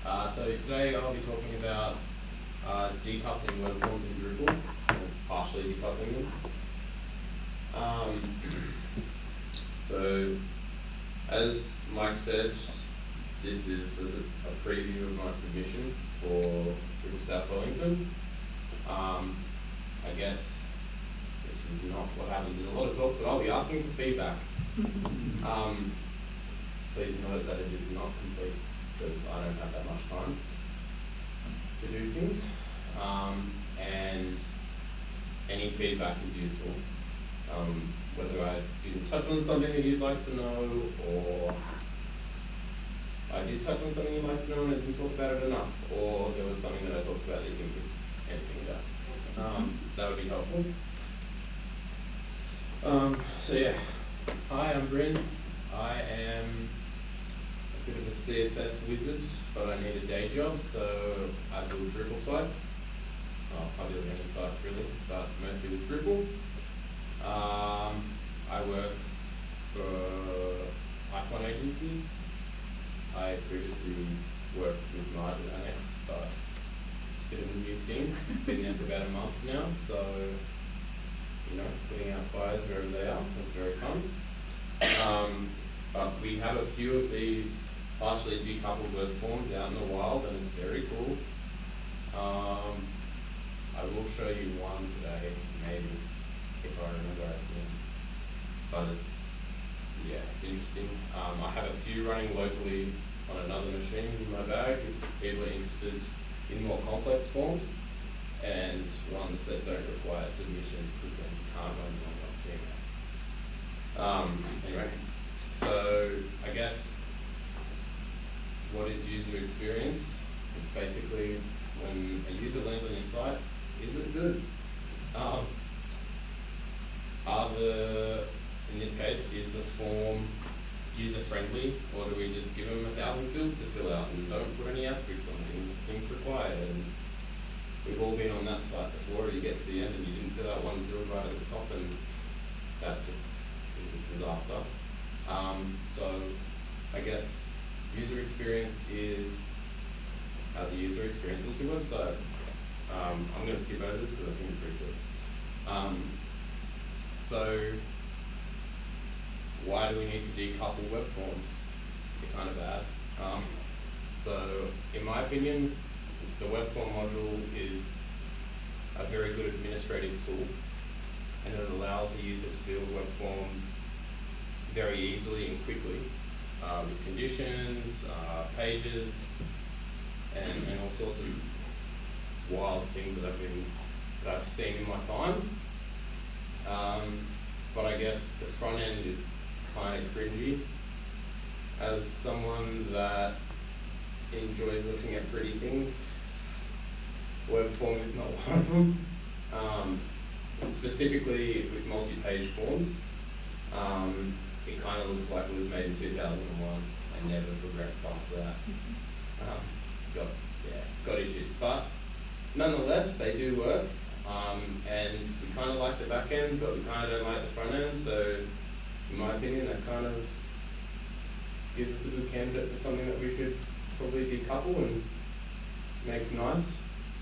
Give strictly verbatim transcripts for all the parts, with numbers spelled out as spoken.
Uh, so today I'll be talking about uh, decoupling web forms in Drupal, or partially decoupling them. Um, so, as Mike said, this is a, a preview of my submission for Drupal South Wellington. Um, I guess this is not what happens in a lot of talks, but I'll be asking for feedback. Um, please note that it is not complete, because I don't have that much time to do things, um, and any feedback is useful. Um, whether I didn't touch on something that you'd like to know, or I did touch on something you'd like to know and I didn't talk about it enough, or there was something that I talked about that you didn't get anything about. Um, that would be helpful. Um, so yeah, hi, I'm Brynn. I am a bit of a C S S wizard, but I need a day job, so I build Drupal sites. Well, I build any sites really, but mostly with Drupal. Um, I work for Icon Agency. I previously worked with Margin Annex, but it's a bit of a new thing. Been there for about a month now, so you know, putting out fires wherever they are. That's very fun. Um, but we have a few of these partially decoupled web forms out in the wild, and it's very cool. Um, I will show you one today, maybe, if I remember it. But it's, yeah, it's interesting. Um, I have a few running locally on another machine in my bag if people are interested in more complex forms, and ones that don't require submissions because then you can't run them on C M S. Um, anyway, so I guess what is user experience? It's basically when a user lands on your site, is it good? Um, are the, in this case, is the form user-friendly, or do we just give them a thousand fields to fill out and don't put any asterisks on things, things required? And we've all been on that site before. You get to the end and you didn't fill out one field right at the top, and that just is a disaster. Um, so I guess user experience is how the user experiences your website. Um, I'm going to skip over this because I think it's pretty good. Um, so why do we need to decouple web forms? They're kind of bad. Um, so in my opinion, the web form module is a very good administrative tool, and it allows the user to build web forms very easily and quickly uh, with conditions, uh, pages, and, and all sorts of wild things that I've been that I've seen in my time. Um, but I guess the front end is kind of cringy. As someone that enjoys looking at pretty things, web form is not one of them. Um, specifically with multi-page forms, um, it kind of looks like it was made in two thousand one. I never progressed past that. Um, it's got, yeah, it's got issues, but nonetheless, they do work. Um, and we kind of like the back end, but we kind of don't like the front end. So, in my opinion, that kind of gives us a good candidate for something that we should probably decouple and make nice.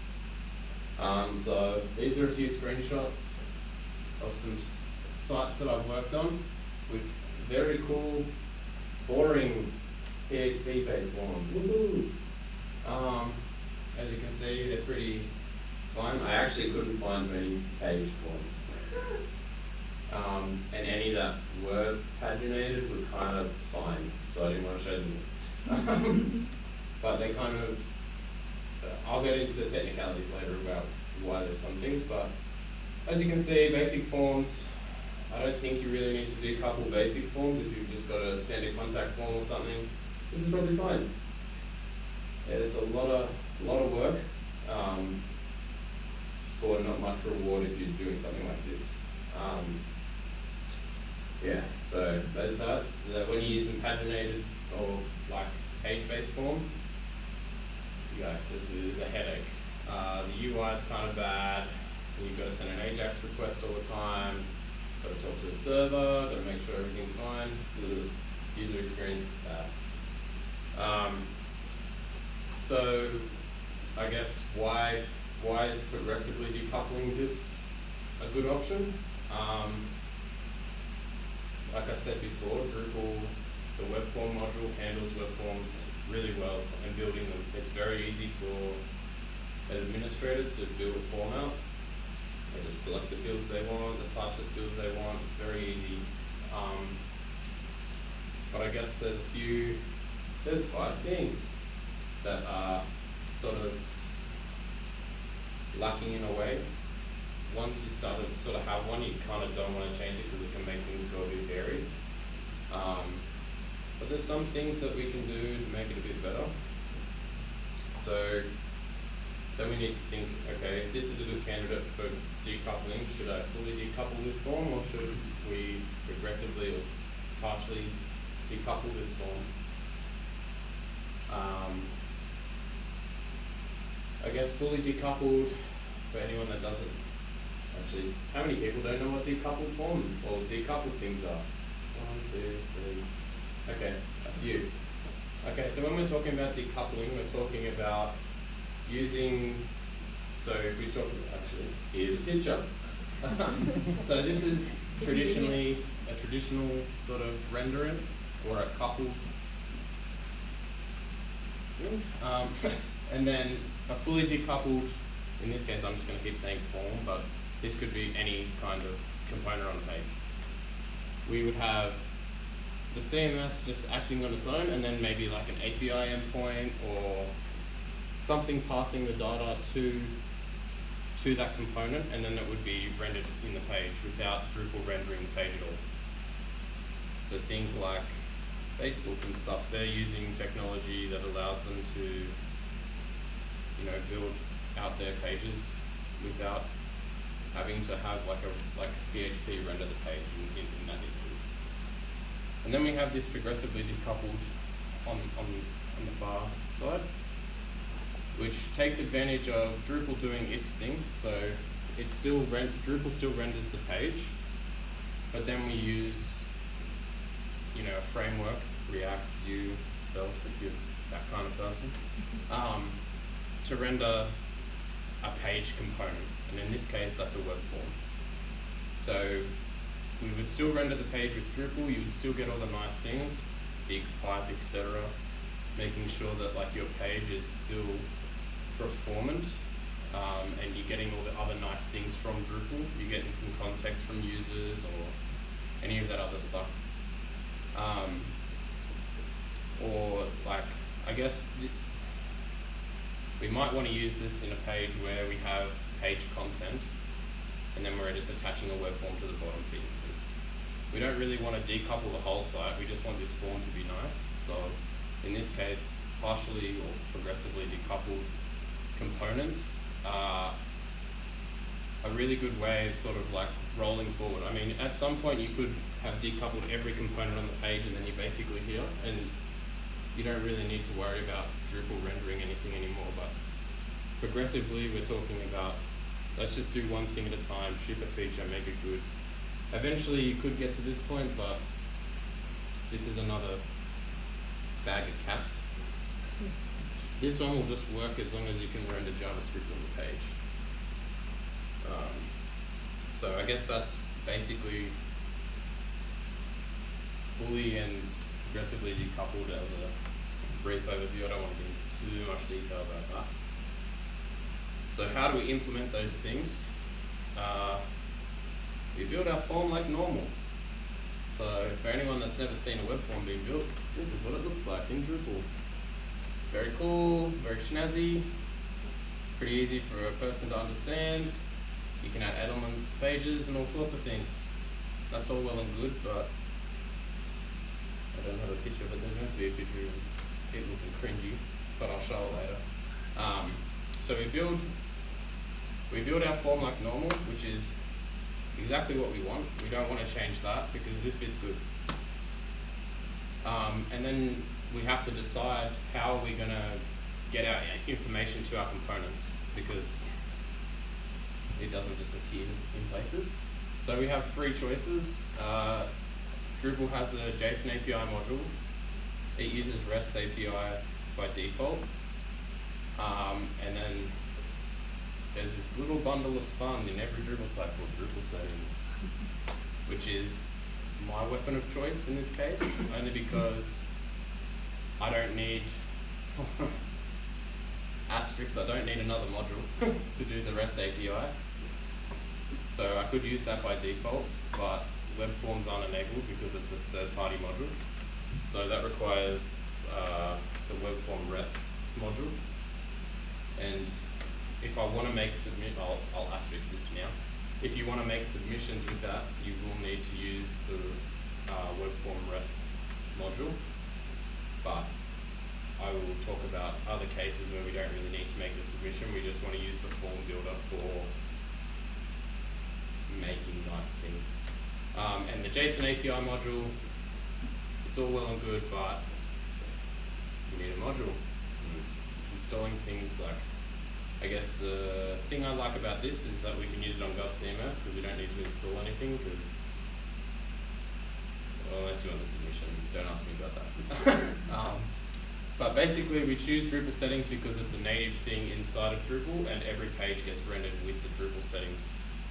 Um, so these are a few screenshots of some sites that I've worked on with very cool, boring P H P-based forms. Woohoo! Um, as you can see, they're pretty fun. I actually couldn't find many page forms. Um, and any that were paginated were kind of fine, so I didn't want to show them. But they kind of, uh, I'll get into the technicalities later about why there's some things, but as you can see, basic forms, I don't think you really need to decouple basic forms if you've just got a standard contact form or something. This is probably fine. There's a lot of, a lot of work um, for not much reward if you're doing something like this. Um, yeah, so those sites, uh, when you're using paginated or like page-based forms, yikes, this is a headache. Uh, the U I is kind of bad. You've got to send an AJAX request all the time. Got to talk to the server. Got to make sure everything's fine. The user experience is bad. Um, so I guess why why is progressively decoupling this a good option? Um, like I said before, Drupal, the web form module handles web forms really well and building them. It's very easy for an administrator to build a form out. They just select the fields they want, the types of fields they want. It's very easy. Um, but I guess there's a few, there's five things that are sort of lacking in a way. Once you start to sort of have one, you kind of don't want to change it because it can make things go a bit varied. Um, but there's some things that we can do to make it a bit better. So then we need to think, okay, if this is a good candidate for decoupling, should I fully decouple this form or should we progressively or partially decouple this form? Um, I guess fully decoupled, for anyone that doesn't actually, how many people don't know what decoupled form or decoupled things are? One, two, three, okay, a few. Okay, so when we're talking about decoupling, we're talking about using, so if we talk, actually, here's a picture. So this is traditionally a traditional sort of rendering or a coupled, um, and then a fully decoupled, in this case I'm just going to keep saying form, but this could be any kind of component on the page. We would have the C M S just acting on its own and then maybe like an A P I endpoint or something passing the data to to that component, and then it would be rendered in the page without Drupal rendering the page at all. So things like Facebook and stuff, they're using technology that allows them to, you know, build out their pages without having to have like a like P H P render the page in, in, in that instance. And then we have this progressively decoupled on on on the far side, which takes advantage of Drupal doing its thing. So it still rend Drupal still renders the page, but then we use, you know, a framework, React, Vue, Svelte, if you're that kind of person, um, to render a page component. And in this case, that's a web form. So we would still render the page with Drupal. You would still get all the nice things, big pipe, et cetera, making sure that like your page is still performant, um, and you're getting all the other nice things from Drupal. You're getting some context from users or any of that other stuff. Um, or like, I guess we might want to use this in a page where we have page content and then we're just attaching a web form to the bottom, for instance. We don't really want to decouple the whole site, we just want this form to be nice. So in this case, partially or progressively decoupled components are a really good way of sort of like rolling forward. I mean, at some point you could have decoupled every component on the page and then you're basically here, and you don't really need to worry about Drupal rendering anything anymore. But progressively we're talking about, let's just do one thing at a time, ship a feature, make it good. Eventually you could get to this point, but this is another bag of cats. This one will just work as long as you can render JavaScript on the page. Um, so I guess that's basically fully and progressively decoupled as a brief overview. I don't want to get into too much detail about that. So how do we implement those things? Uh, we build our form like normal. So for anyone that's never seen a web form being built, this is what it looks like in Drupal. Very cool, very snazzy, pretty easy for a person to understand. You can add elements, pages, and all sorts of things. That's all well and good, but I don't have a picture, but there's going to be a picture of it looking cringy, but I'll show it later. Um, so we build, we build our form like normal, which is exactly what we want. We don't want to change that because this bit's good. Um, and then we have to decide how are we going to get our information to our components, because it doesn't just appear in places. So we have three choices. Uh, Drupal has a JSON A P I module. It uses REST A P I by default. Um, and then there's this little bundle of fun in every Drupal site called Drupal settings, which is my weapon of choice in this case, only because I don't need asterisks, I don't need another module to do the REST A P I. So I could use that by default, but Webforms aren't enabled because it's a third-party module. So that requires uh, the Webform REST module. And if I want to make submit, I'll, I'll asterisk this now. If you want to make submissions with that, you will need to use the uh, Webform REST module. But I will talk about other cases where we don't really need to make the submission. We just want to use the form builder for making nice things. Um, and the JSON A P I module, it's all well and good, but you need a module. Mm. Installing things like, I guess the thing I like about this is that we can use it on Gov C M S because we don't need to install anything, because, well, unless you want the submission, don't ask me about that. um, but basically we choose Drupal settings because it's a native thing inside of Drupal and every page gets rendered with the Drupal settings.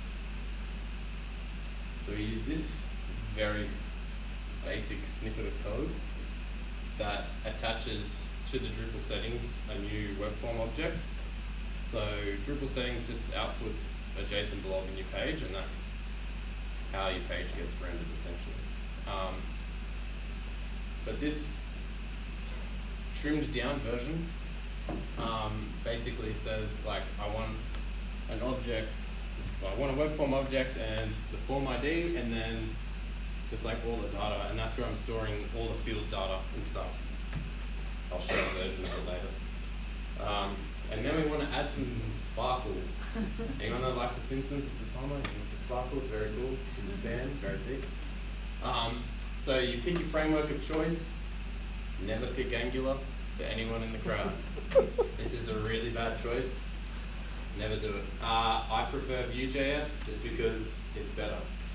So we use this very basic snippet of code that attaches to the Drupal settings a new web form object. So Drupal settings just outputs a JSON blob in your page, and that's how your page gets rendered essentially. Um, but this trimmed down version um, basically says, like, I want an object, well, I want a web form object and the form I D, and then just like all the data, and that's where I'm storing all the field data and stuff. I'll show a version of it later. Um, and then we want to add some sparkle. Anyone that likes The Simpsons, this is Homer, this is Sparkle, it's very cool. Dan, very sick. Um, so you pick your framework of choice. Never pick Angular for anyone in the crowd. This is a really bad choice. Never do it. Uh, I prefer Vue.js just because it's better.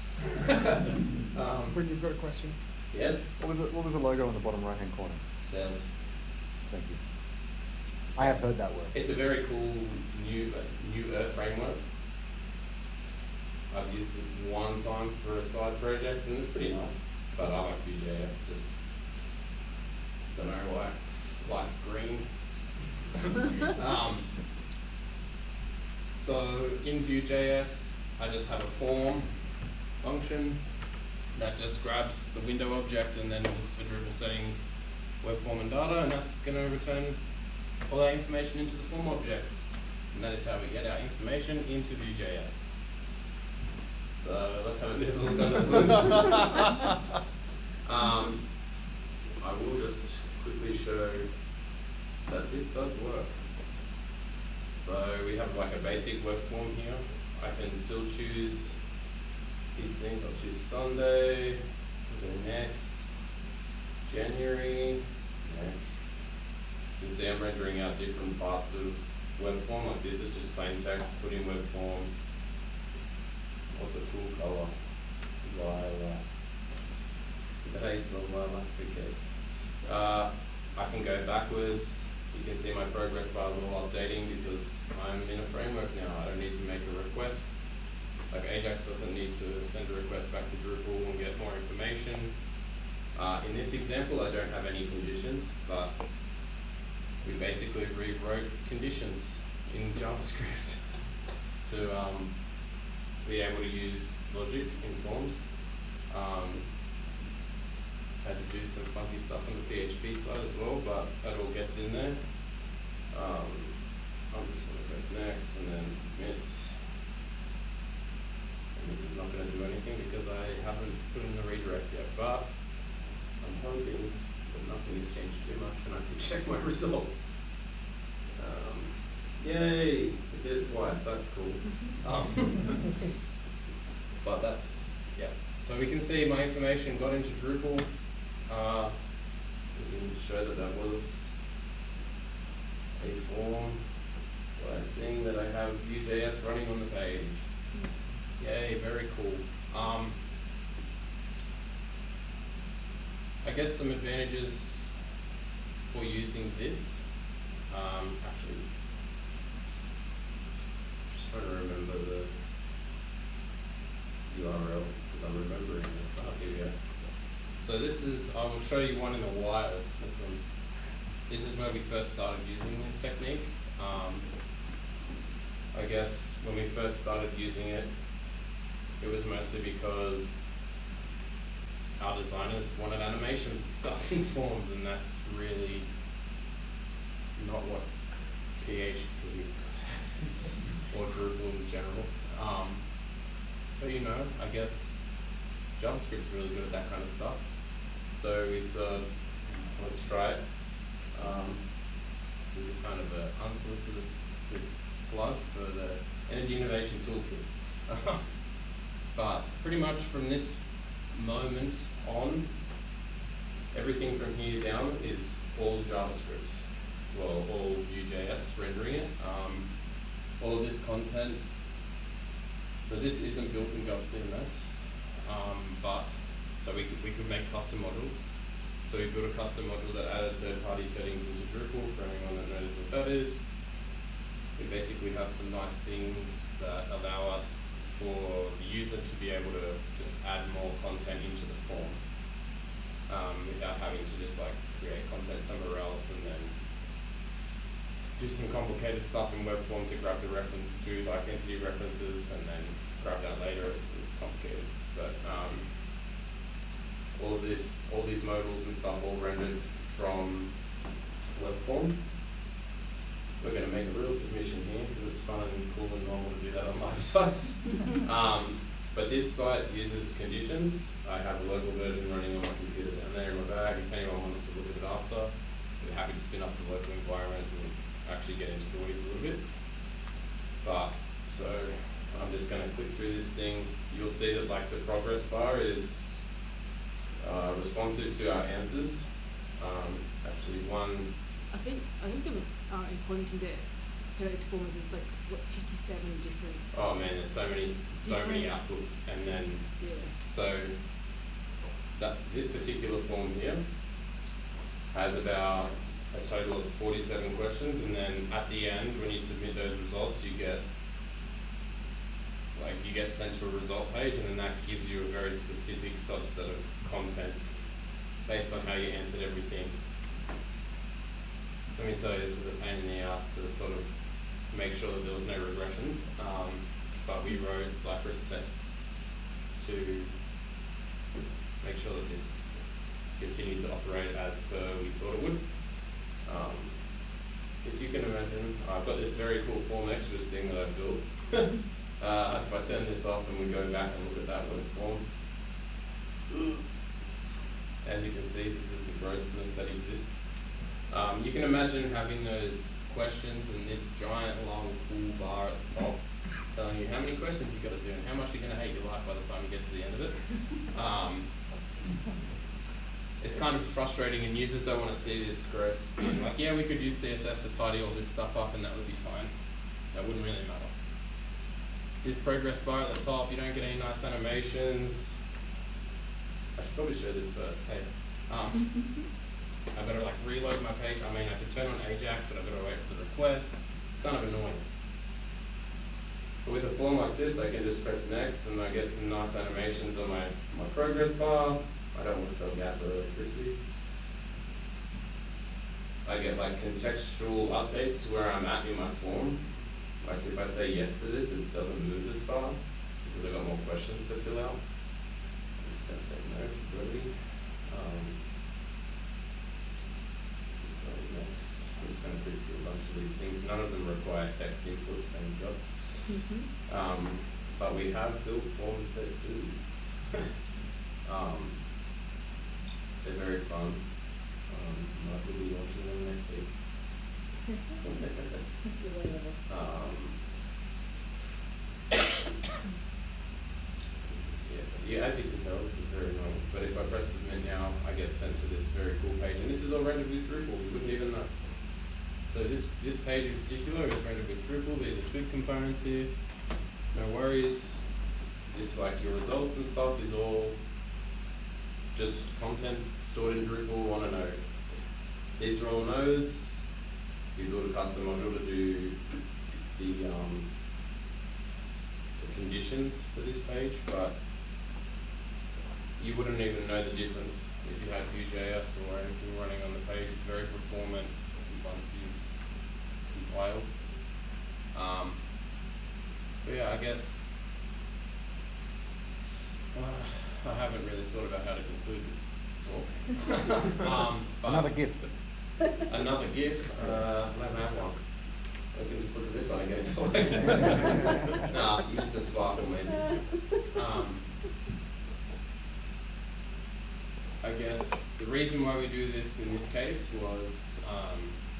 um, Brynn, you've got a question? Yes? What was, it, what was the logo in the bottom right hand corner? Sales. Thank you. I have heard that word. It's a very cool new uh, newer framework. I've used it one time for a side project and it's pretty nice. But I like Vue.js, just don't know why. Like green. um, so in Vue.js, I just have a form function that just grabs the window object and then looks for Drupal settings, web form and data, and that's going to return all that information into the form objects. And that is how we get our information into Vue.js. So let's have a bit of a look under the hood. um, I will just quickly show that this does work. So we have like a basic web form here. I can still choose these things. I'll choose Sunday, go next, January, next. You can see I'm rendering out different parts of web form. Like this is just plain text, put in web form. What's a cool color? Lilac. Is that how you spell lilac? Who cares? Uh, I can go backwards. You can see my progress bar is all updating because I'm in a framework now. I don't need to make a request. Like Ajax doesn't need to send a request back to Drupal and get more information. Uh, in this example, I don't have any conditions, but we basically rewrote conditions in JavaScript to um, be able to use logic in forms. Um, had to do some funky stuff on the P H P side as well, but that all gets in there. Um, I'm just going to press next and then submit. And this is not going to do anything because I haven't put in the redirect yet, but I'm hoping that nothing has changed too much and I can check my results. Um, yay! I did it twice, that's cool. Um, but that's, yeah. So we can see my information got into Drupal. Uh, we can show that that was a form by seeing that I have Vue.js running on the page. Yay, very cool. Um, I guess some advantages for using this. Um, actually, I will show you one in a while. This one's, this is where we first started using this technique. Um, I guess when we first started using it, it was mostly because our designers wanted animations and stuff in forms, and that's really not what P H P is good at, or Drupal in general. Um, but you know, I guess JavaScript's really good at that kind of stuff. So we thought, let's try it. Um, this is kind of an unsolicited plug for the Energy Innovation Toolkit. But pretty much from this moment on, everything from here down is all JavaScript. Well, all Vue.js rendering it. Um, all of this content. So this isn't built in GovCMS, um, but so we could we could make custom modules. So we built a custom module that added third-party settings into Drupal for anyone that knows what that is. We basically have some nice things that allow us for the user to be able to just add more content into the form um, without having to just like create content somewhere else and then do some complicated stuff in Webform to grab the reference, do like entity references and then grab that later. It's, it's complicated, but um, all of this, all these modules and stuff, all rendered from Webform. We're going to make a real submission here because it's fun and cool and normal to do that on live sites. um, but this site uses conditions. I have a local version running on my computer down there in my bag. If anyone wants to look at it after, we're happy to spin up the local environment and actually get into the weeds a little bit. But, so I'm just going to click through this thing. You'll see that like the progress bar is uh, responsive to our answers. Um, actually one I think I think the uh, important thing that so its forms is like what fifty-seven different. Oh man, there's so many, so many outputs, and then yeah. So that this particular form here has about a total of forty-seven questions, and then at the end, when you submit those results, you get like you get sent to a result page, and then that gives you a very specific subset of content based on how you answered everything. Let me tell you, this is a pain in the ass to sort of make sure that there was no regressions, um, but we wrote Cypress tests to make sure that this continued to operate as per we thought it would. Um, if you can imagine, I've got this very cool form extras thing that I've built. uh, if I turn this off and we go back and look at that web form, as you can see, this is the grossness that exists. Um, you can imagine having those questions and this giant long cool bar at the top telling you how many questions you've got to do and how much you're going to hate your life by the time you get to the end of it. Um, it's kind of frustrating and users don't want to see this gross thing. Like, yeah, we could use C S S to tidy all this stuff up and that would be fine. That wouldn't really matter. This progress bar at the top, you don't get any nice animations. I should probably show this first. Hey. Um, I better like reload my page. I mean, I could turn on Ajax, but I better wait for the request. It's kind of annoying. But with a form like this, I can just press next, and I get some nice animations on my, my progress bar. I don't want to sell gas or electricity. I get like contextual updates to where I'm at in my form. Like if I say yes to this, it doesn't move this far because I've got more questions to fill out. I'm just going to say no for brevity. Um, Next. I'm just going to click through a bunch of these things. None of them require text inputs, thank God. Mm-hmm. Um, but we have built forms that do. um, they're very fun. Um, Mark will be launching them next week. um, this is, yeah, yeah, as you can tell, this is very annoying. But if I press submit now, I get sent to this very cool page. And this is all rendered with Drupal, you wouldn't even know. So this, this page in particular is rendered with Drupal. These are twig components here. No worries. This, like your results and stuff, is all just content stored in Drupal on a node. These are all nodes. You build a custom module to do the, um, the conditions for this page, but you wouldn't even know the difference if you had Vue.js or anything running on the page, it's very performant once you've compiled. Um, but yeah, I guess uh, I haven't really thought about how to conclude this talk. um, but Another GIF. Another GIF. Uh, I don't have one. I can just look at this one and go. Nah, use the sparkle maybe. Um, I guess the reason why we do this in this case was um,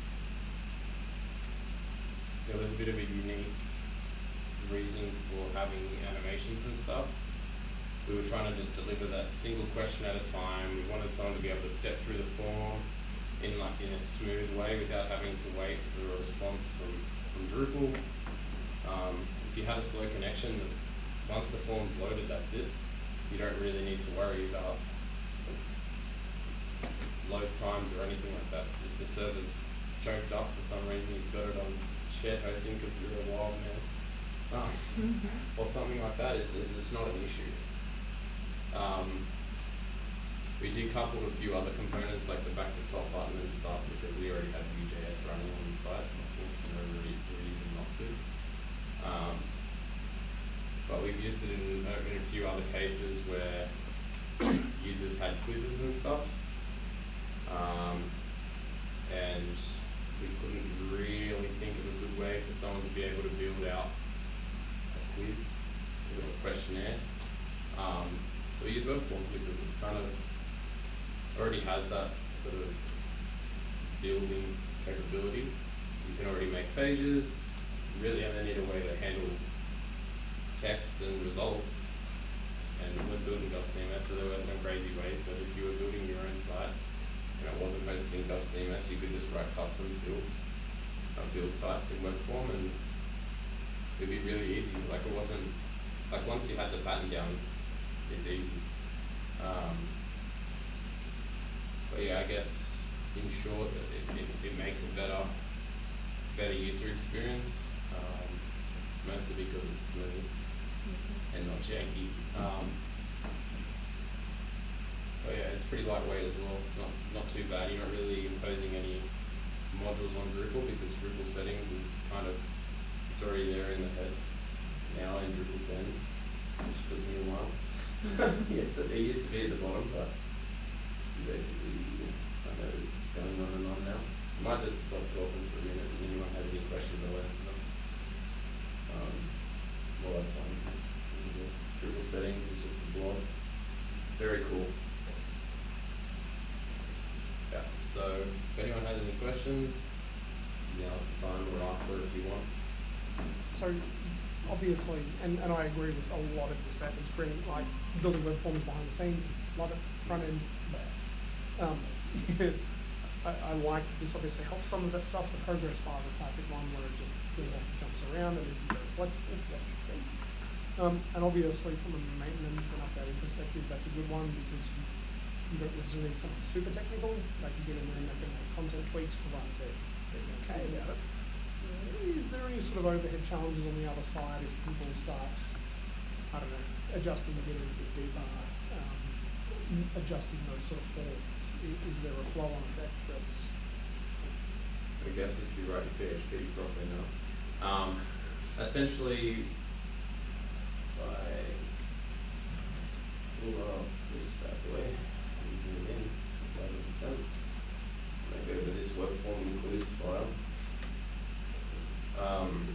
there was a bit of a unique reason for having animations and stuff. We were trying to just deliver that single question at a time. We wanted someone to be able to step through the form in like in a smooth way without having to wait for a response from, from Drupal. Um, if you had a slow connection, once the form's loaded, that's it. You don't really need to worry about load times or anything like that. If the server's choked up for some reason, you've got it on shared hosting because you're a wild man, um, or something like that, is it's not an issue. Um, we decoupled a few other components like the back to top button and stuff because we already had Vue.js running on the site. For no re reason not to. Um, but we've used it in, uh, in a few other cases where users had quizzes and stuff. Um, and we couldn't really think of a good way for someone to be able to build out a quiz, or a questionnaire. Um, so we use Webforms because it's kind of already has that sort of building capability. You can already make pages. You really only need a way to handle text and results. And we're building GovCMS, so there were some crazy ways, but if you were building your own site, and it wasn't hosted in GovCMS, you could just write custom fields, uh, field types in web form, and it'd be really easy. Like it wasn't, like once you had the pattern down, it's easy. Um, but yeah, I guess in short, it, it, it makes a better, better user experience, um, mostly because it's smooth mm-hmm. and not janky. Um, But yeah, it's pretty lightweight as well. It's not not too bad. You're not really imposing any modules on Drupal because Drupal settings is kind of it's already there in the head now in Drupal ten, which took me a while. Yes, it used to be at the bottom, but basically I know it's going on and on now. I might just stop talking for a minute and anyone has any questions, I'll answer them. Um, well, that's fine. Drupal settings is just a blog. Very cool. Yeah, so if anyone has any questions, now's the time, or after if you want. So obviously, and, and I agree with a lot of your statements, Brynn, like building web forms behind the scenes, love it, front end. Um, I, I like this obviously helps some of that stuff. The progress bar, the classic one where it just feels like it jumps around and isn't very flexible for that thing. Um, and obviously from a maintenance and updating perspective, that's a good one because you You don't necessarily need something super technical, like you get in there and they can make content tweaks provided they're, they're okay about it. Is there any sort of overhead challenges on the other side if people start, I don't know, adjusting to get a bit deeper, um, adjusting those sort of forms? Is, is there a flow-on effect that's... I guess if you write your P H P properly now. Um, essentially, by pull up this bad boy. In, I go to this web form includes file. Um,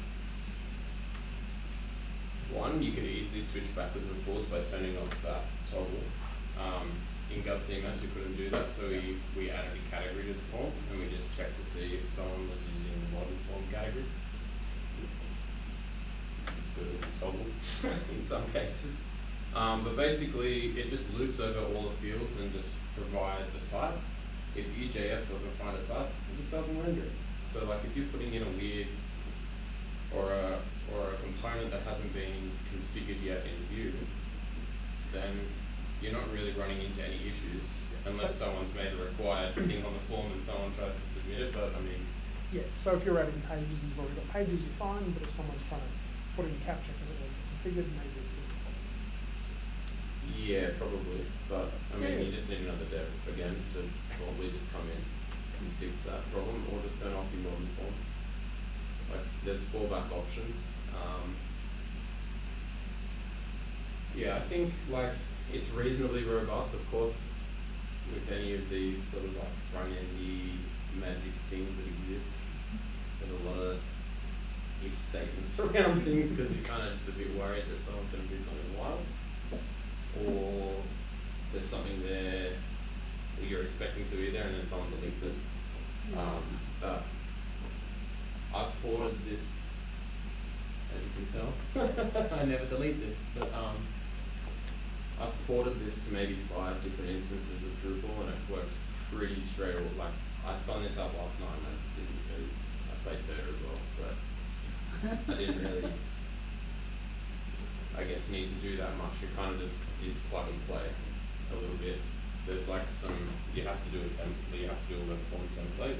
one, you can easily switch backwards and forwards by turning off that toggle. Um, in GovCMS we couldn't do that, so we, we added a category to the form and we just checked to see if someone was using the modern form category. It's as good as a toggle in some cases. Um, but basically, it just loops over all the fields and just provides a type. If Vue.js doesn't find a type, it just doesn't render it. So like if you're putting in a weird or a, or a component that hasn't been configured yet in Vue, then you're not really running into any issues unless so, someone's made a required thing on the form and someone tries to submit it, but I mean... Yeah, so if you're adding pages and you've already got pages, you're fine, but if someone's trying to put in capture because it wasn't configured, maybe it's a bit of a problem. Yeah, probably, but I mean, Yeah. you just need another dev again to probably just come in and fix that problem, or just turn off your modern form. Like, there's fallback options. Um, yeah, I think like it's reasonably robust, of course, with any of these sort of like front-endy magic things that exist. There's a lot of if statements around things because you're kind of just a bit worried that someone's going to do something wild, or there's something there that you're expecting to be there and then someone deletes it. Um, but I've ported this, as you can tell. I never delete this, but um, I've ported this to maybe five different instances of Drupal, and it works pretty straight away. Like, I spun this up last night and I didn't really, I played third as well, so I didn't really, I guess, need to do that much. It kind of just is plug and play a little bit. There's like some, you have to do a template, you have to do a web form template.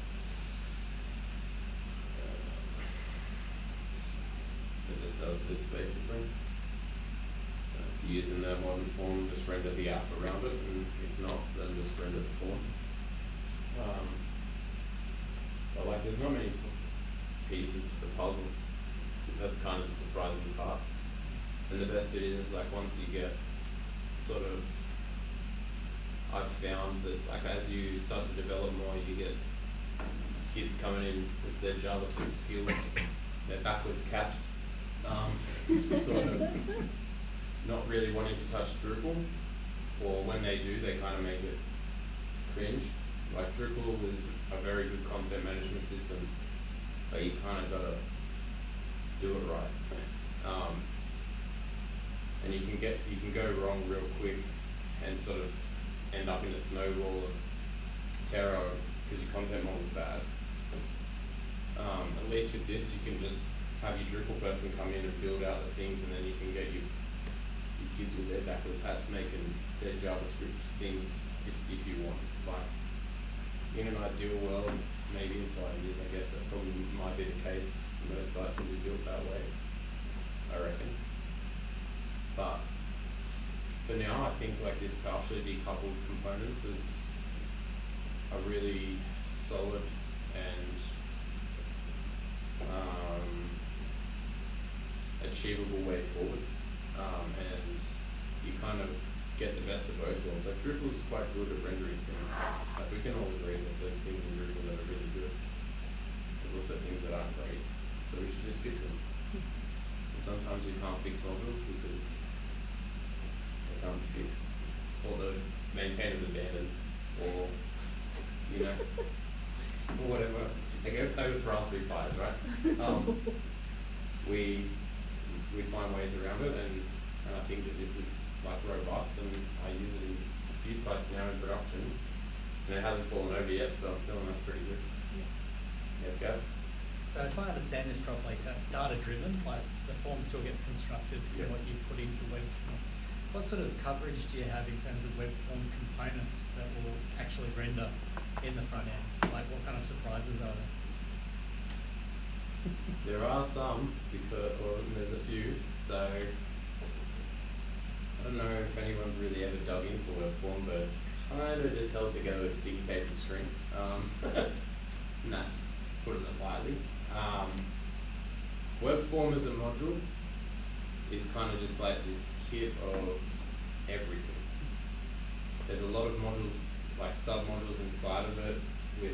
It just does this basically. Uh, if you're using the modern form, just render the app around it, and if not, then just render the form. Um, but like, there's not many pieces to the puzzle. That's kind of the surprising part. And the best bit is like once you get sort of, I've found that like as you start to develop more, you get kids coming in with their JavaScript skills, their backwards caps, um, sort of not really wanting to touch Drupal, or when they do, they kind of make it cringe. Like Drupal is a very good content management system, but you kind of gotta do it right. Um, and you can get, you can go wrong real quick and sort of end up in a snowball of terror because your content model is bad. Um, at least with this, you can just have your Drupal person come in and build out the things, and then you can get your, your kids with their backwards hats making their JavaScript things if, if you want. Like, in an ideal world, maybe in five years, I guess that probably might be the case. Most sites will be built that way, I reckon. But for now, I think like this partially decoupled components is a really solid and um, achievable way forward. Um, and you kind of get the best of both worlds. Like Drupal is quite good at rendering things. Like we can all agree that there's things in Drupal that are really good. There's also things that aren't great. So we should just fix them. And sometimes we can't fix modules because can't be fixed, or the maintainer's abandoned, or you know, or whatever. They go play with Raspberry Pis, right? Um, we we find ways around it, and, and I think that this is like robust, and I use it in a few sites now in production, and it hasn't fallen over yet, so I'm feeling that's pretty good. Yeah. Yes, Gav? So if I understand this properly, so it's data driven, like the form still gets constructed from Yep. what you put into Webform. What sort of coverage do you have in terms of web form components that will actually render in the front end? Like what kind of surprises are there? There are some, because, or there's a few, so I don't know if anyone's really ever dug into Webform, but it's kind of just held together with sticky tape and string. Um, and that's putting it lightly. Um, Webform as a module is kind of just like this kit of everything. There's a lot of modules, like sub-modules inside of it with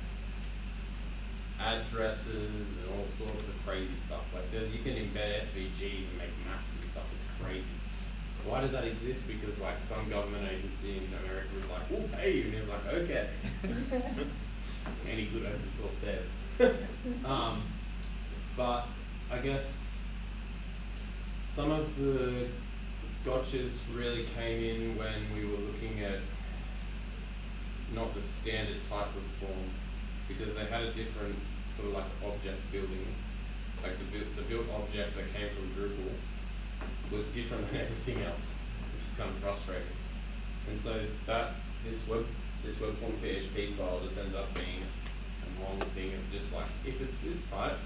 addresses and all sorts of crazy stuff. Like there's, you can embed S V Gs and make maps and stuff. It's crazy. Why does that exist? Because like some government agency in America was like, "Oh, pay you," and he was like, "Okay." Any good open source dev. um, but I guess some of the gotchas really came in when we were looking at not the standard type of form, because they had a different sort of like object building. Like the, bu the built object that came from Drupal was different than everything else, which is kind of frustrating. And so that this web this web form P H P file just ends up being a long thing of just like, if it's this type,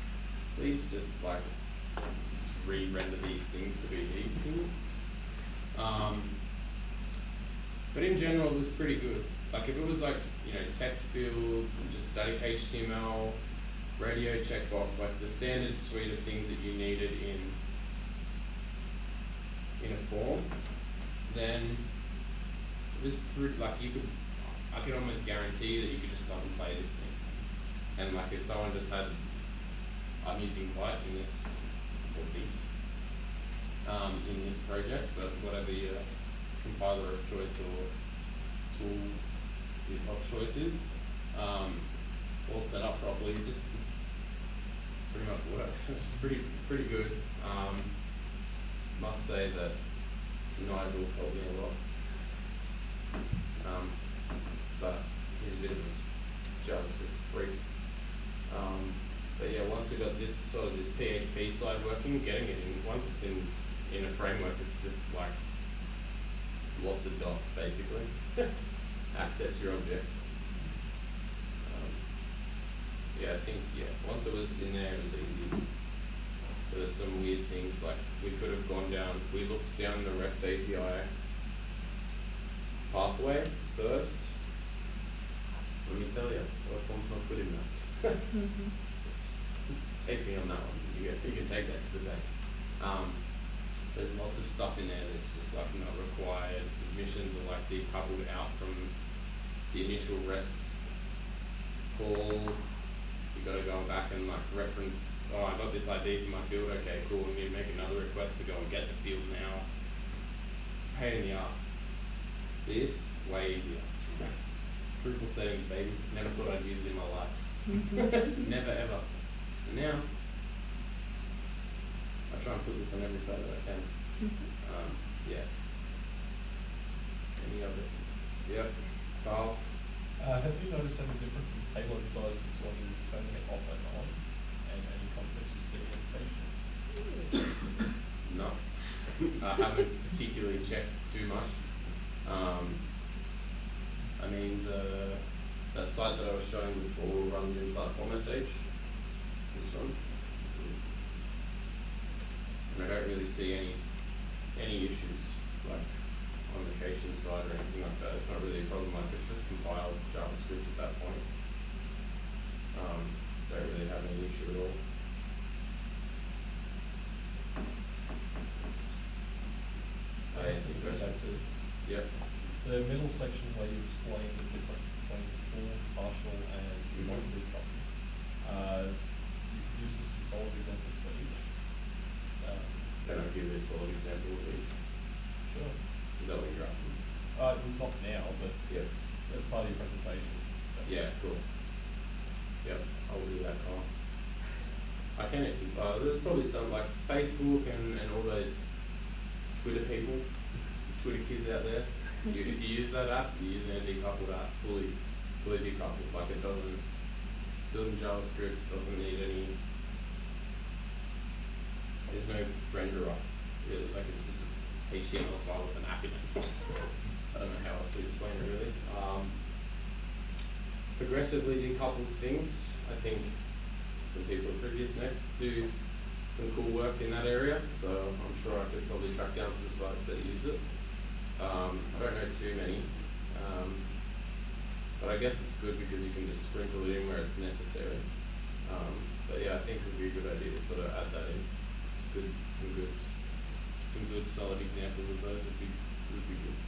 please just like re-render these things to be these things. Um, but in general, it was pretty good. Like if it was like, you know, text fields, just static H T M L, radio checkbox, like the standard suite of things that you needed in in a form, then it was pretty, like you could, I could almost guarantee that you could just plug and play this thing. And like if someone just had, I'm using Byte in this, or B, um, in this project, but whatever your compiler of choice or tool of choice is, um, all set up properly, it just pretty much works. It's pretty pretty good. Um, must say that Nigel helped me a lot. Um, but he's a bit of a JavaScript freak. Um, but yeah, once we got this sort of this P H P side working, getting it in, once it's in in a framework, it's just like lots of dots basically. Access your objects. Um, yeah, I think yeah. Once it was in there, it was easy. There was some weird things like we could have gone down. We looked down the REST A P I pathway first. Let me tell you, Webforms not good enough. Mm-hmm. Take me on that one. You, get, you can take that to the bank. Um, there's lots of stuff in there that's just like not required. Submissions are like decoupled out from the initial REST call. You got to go back and like reference. Oh, I got this I D for my field. Okay, cool. We need to make another request to go and get the field now. Pain in the ass. This way easier. Drupal settings, baby. Never thought I'd use it in my life. Mm-hmm. Never ever. And now, I try and put this on every side that I can. Mm-hmm. Um, yeah. Any other? Yep. Carl? Uh, have you noticed any difference in payload size between turning it off and on, and any context you see in patient? No. I haven't particularly checked too much. Um, I mean, the that site that I was showing before runs in platform S H. This one. And I don't really see any any issues like on the cation side or anything like that. It's not really a problem. Like it's just compiled JavaScript at that point. Um, don't really have any issue at all. I see Go back to Yep. the middle section where you explain the difference between full, partial, and remote decoupled. Uh, you could use this some solid examples for each. Uh, Can I give you a solid example of each? sure. Is that what you're asking? Uh, not now, but Yep. as part of your presentation. Yeah, cool. Yep, I'll do that, Carl. I can actually, uh, there's probably some like Facebook and, and all those Twitter people, Twitter kids out there. You, if you use that app, you're using a decoupled app, fully, fully decoupled. Like it doesn't, it's built in JavaScript, doesn't need any, there's no renderer, really. Like it's just a H T M L file with an app in it. I don't know how else to explain it really. Um, progressively decoupled things, I think the people at Briedis next do some cool work in that area, so I'm sure I could probably track down some sites that use it. Um, I don't know too many, um, but I guess it's good because you can just sprinkle it in where it's necessary. Um, but yeah, I think it would be a good idea to sort of add that in. Good, some good, some good solid examples of those would be would be good.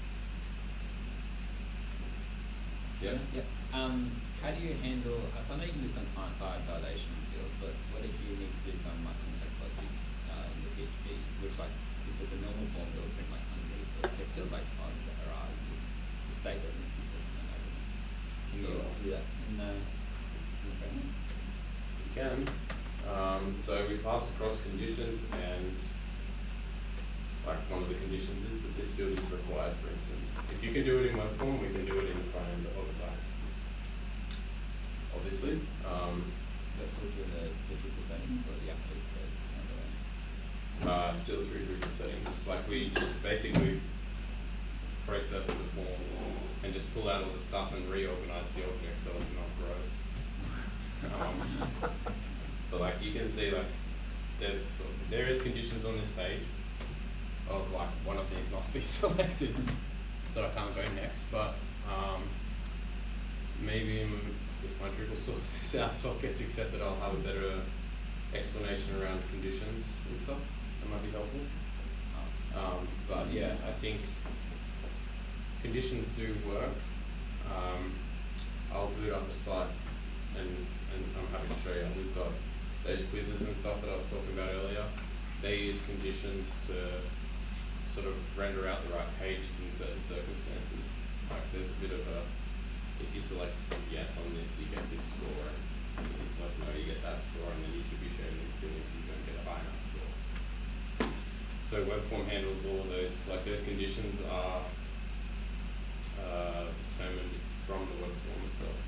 Yeah. Yeah. Um, how do you handle? So I know you can do some client-side validation field, but what if you need to do some like context logic uh, in the P H P, which like if it's a normal form, it will print like underneath the text field like odds that are are the state doesn't exist or something like that. Can you Sure. do that in the, in the framework? You can. Um, so we pass across conditions, and like one of the conditions is that this field is required, for instance. If you can do it in web form, we can do it in the front end of the back. Obviously. Um, That's still through the, the Drupal settings or the updates that it's not the way. uh, still through Drupal settings. Like we just basically process the form and just pull out all the stuff and reorganize the object so it's not gross. um, but like you can see, like there's there is conditions on this page, of like one of these must be selected, so I can't go next. But um, maybe in, if my Drupal source South talk gets accepted, I'll have a better explanation around conditions and stuff. That might be helpful. Um, but yeah, I think conditions do work. Um, I'll boot up a site and, and I'm happy to show you. We've got those quizzes and stuff that I was talking about earlier. They use conditions to sort of render out the right pages in certain circumstances. Like there's a bit of a, if you select yes on this, you get this score, and if you select no, you get that score, and then you should be shown this thing if you don't get a high enough score. So Webform handles all of those, like those conditions are uh, determined from the Webform itself.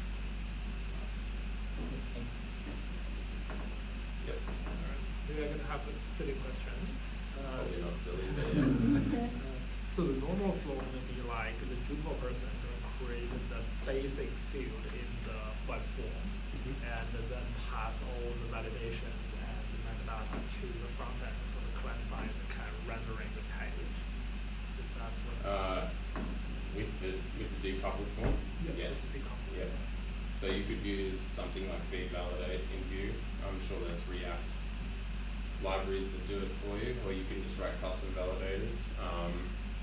Yep. Alright, maybe I'm gonna have a silly question. Uh, Probably not silly, but yeah. uh, so the normal flow would be like the Drupal person gonna create the basic field in the web form, Mhm. and then pass all the validations and the metadata to the front end for the client side kind of rendering the page. Is that what? Uh, with the with the decoupled form, Yeah, yes. just to be comfortable. Yeah. So you could use something like vvalidate in Vue. I'm sure there's React libraries that do it for you, or you can just write custom validators. Um,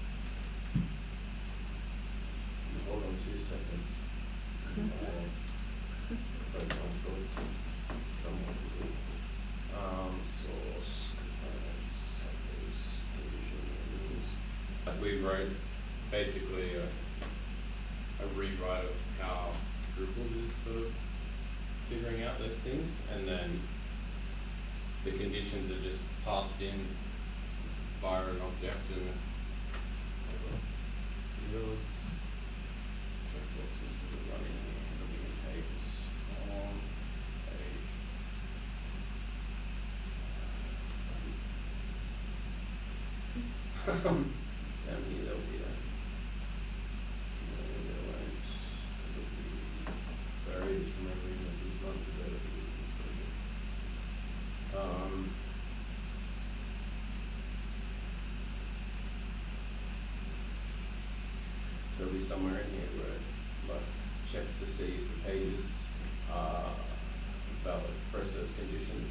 hold on two seconds. Uh, for example, somewhat good. Um, source components, samples, condition rules. Like we wrote basically a, a rewrite of how Drupal is sort of figuring out those things, and then the conditions are just passed in via an object and fields, checkboxes that are running, running in pages, form, page. Um, how many there'll be there? Varied from every message months ago. Um, there'll be somewhere in here where it like checks to see if the pages are valid process conditions,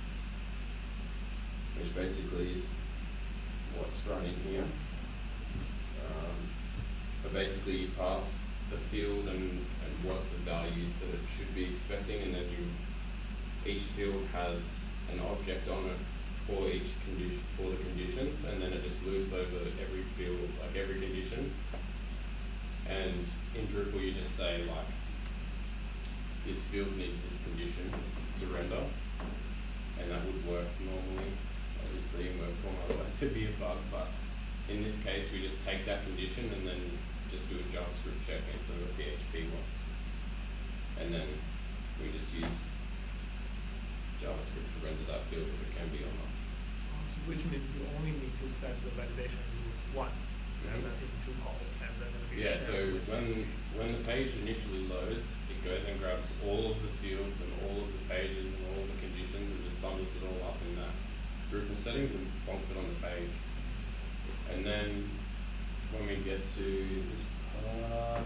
which basically is what's running here. Um, but basically you pass the field and, and what the values that it should be expecting, and then you each field has an object on it for each condition, for the conditions, and then it just loops over every field, like every condition. And in Drupal you just say like, this field needs this condition to render, and that would work normally, obviously in Webform, otherwise it'd be a bug, but in this case we just take that condition and then just do a JavaScript check instead of a P H P one. And then we just use JavaScript to render that field if it can be or not. So which means you only need to set the validation rules once, and Mhm. then in Drupal, and then it'll be Yeah, so shared with when you. when the page initially loads, it goes and grabs all of the fields and all of the pages and all of the conditions and just bundles it all up in that Drupal settings and bonks it on the page. And then when we get to this part,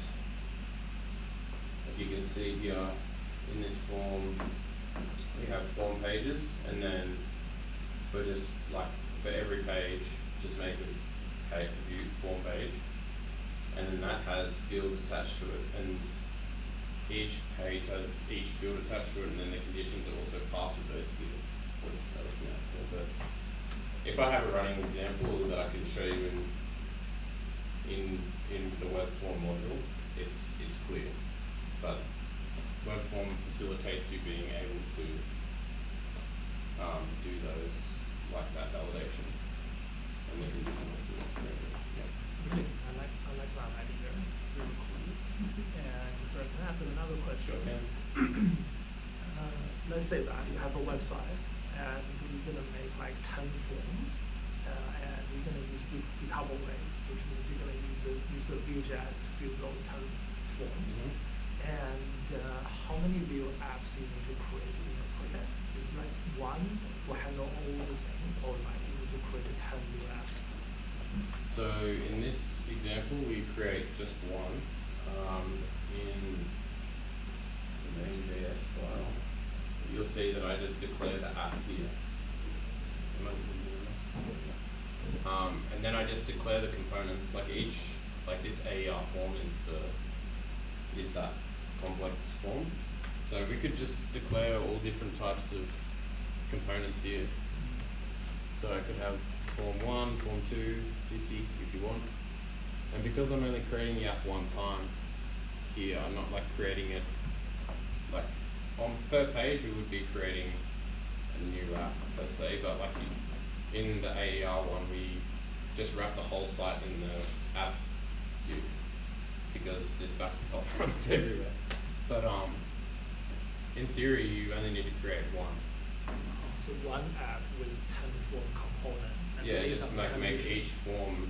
like you can see here in this form, we have form pages, and then we're just like for every page, just make a page, view form page, and then that has fields attached to it, and each page has each field attached to it, and then the conditions are also passed with those fields. But if I have a running example that I can show you in in in the Webform module, it's it's clear. But Webform facilitates you being able to um, do those like that validation and the conditional field. Yeah. Really, I like I like that idea. It's really cool. And so I can ask another question. Sure can. Uh, let's say that you have a website and you're gonna make like ten forms, uh, and you're gonna use the decoupled ways, which means you're gonna use the use the Vue.js to build those ten forms. Mm-hmm. And uh, how many Vue apps you need to create in your project? Is like one to handle all the things, or like you need to create ten Vue apps? So in this example, we create just one um, in the main J S file. You'll see that I just declare the app here. Um, and then I just declare the components, like each, like this A E R form is the, is that complex form. So we could just declare all different types of components here. So I could have form one, form two, fifty if you want. And because I'm only creating the app one time here, I'm not like creating it, like on per page we would be creating a new app per se, but like in the A E R one we just wrap the whole site in the app view because this back to top runs everywhere. But um, in theory you only need to create one. So one app with ten form component. And Yeah, based just on like the make condition- each form,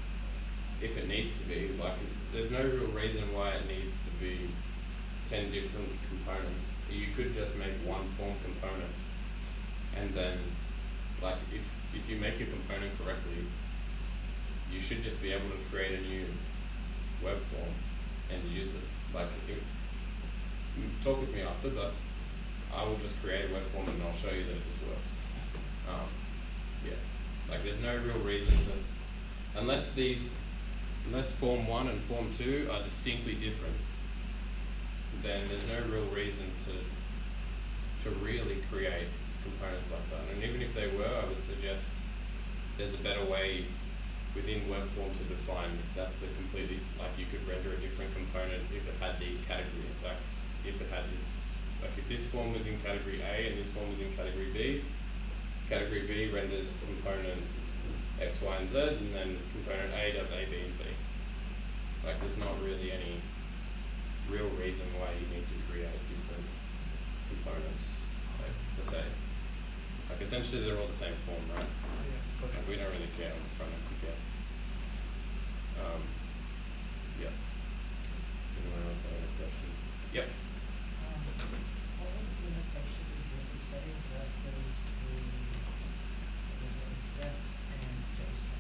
if it needs to be, like there's no real reason why it needs to be ten different components. You could just make one form component, and then like if if you make your component correctly, you should just be able to create a new web form and use it. Like if, talk with me after, but I will just create a web form and I'll show you that it just works. Um, yeah, like there's no real reason to, unless these, unless form one and form two are distinctly different, then there's no real reason to to really create components like that. And even if they were, I would suggest there's a better way within Webform to define if that's a completely, like you could render a different component if it had these categories, like if it had this, like if this form was in category A and this form was in category B, category B renders components X, Y, and Z, and then component A does A, B, and C. Like there's not really any real reason why you need to create different components, like per se. Like essentially they're all the same form, right? Oh, yeah, gotcha. Like we don't really care on the front end, I guess. Um, yeah. Anyone else have any questions? Yep. Um, what was the limitations of Drupal settings versus the what is it, REST and JSON?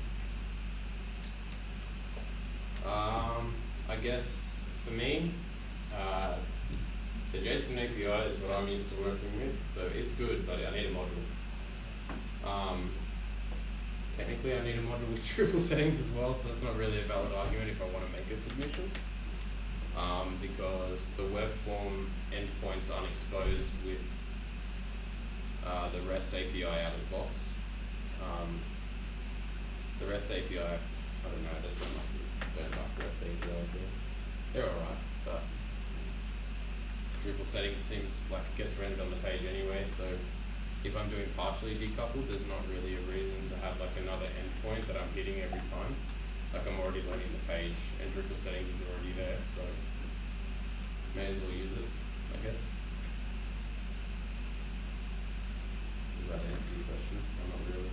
Um, I guess for me, uh, the JSON A P I is what I'm used to working with, so it's good, but I need a module. Um, technically, I need a module with Drupal settings as well, so that's not really a valid argument if I want to make a submission. Um, because the web form endpoints aren't exposed with uh, the REST A P I out of the box. Um, the REST A P I, I don't know, that's not like don't like REST A P Is there. They're alright, but Drupal settings seems like it gets rendered on the page anyway, so if I'm doing partially decoupled, there's not really a reason to have like another endpoint that I'm hitting every time. Like I'm already loading the page and Drupal settings is already there, so may as well use it, I guess. Does that answer your question? Or not really?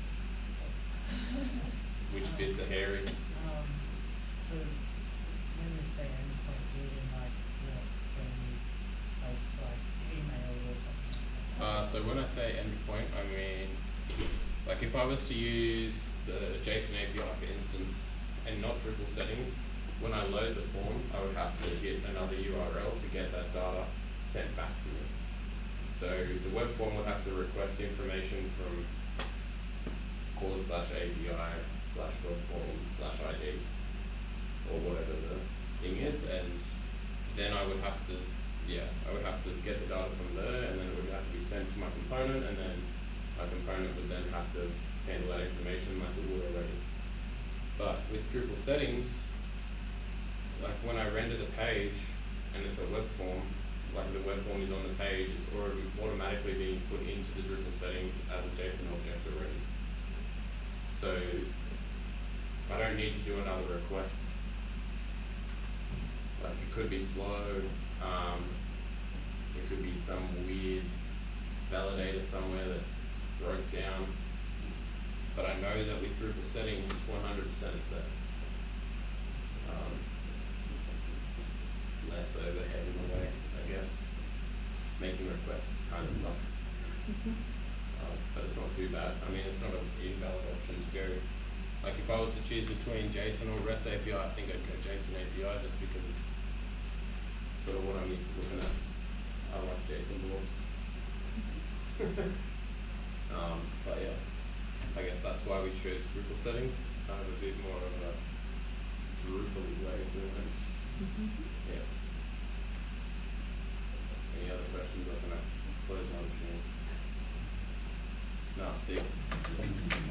Which bits are hairy? Um, so when you say endpoint, do you mean like what when you place like email or something like that? Uh, so when I say endpoint, I mean, like if I was to use the JSON A P I for instance, and not Drupal settings, when I load the form, I would have to hit another U R L to get that data sent back to me. So the web form would have to request information from forward slash A P I slash web form slash I D or whatever the thing is, and then I would have to, yeah, I would have to get the data from there, and then it would have to be sent to my component, and then my component would then have to handle that information like it would already. But with Drupal settings, like when I render the page and it's a web form, like the web form is on the page, it's already automatically being put into the Drupal settings as a JSON object already. So I don't need to do another request. Like it could be slow, um, it could be some weird validator somewhere that broke down. But I know that with Drupal settings, one hundred percent it's there. Um, less overhead in a way, I guess. Making requests kind of suck. Um, but it's not too bad. I mean, it's not an invalid option to go Like if I was to choose between JSON or REST A P I, I think I'd go JSON A P I just because it's sort of what I'm used to looking at. I like JSON blobs. um, but yeah, I guess that's why we chose Drupal settings. Kind of a bit more of a Drupal way of doing it. Yeah. Any other questions? I'm gonna close my machine. No, see.